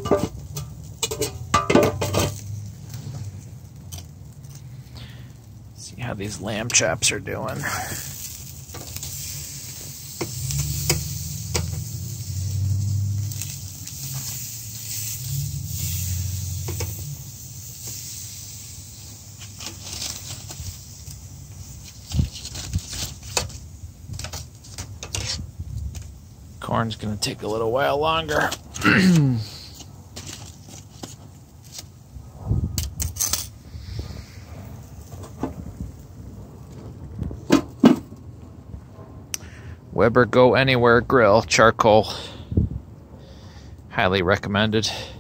See how these lamb chops are doing. Corn's going to take a little while longer. Weber Go Anywhere Grill, charcoal. Highly recommended.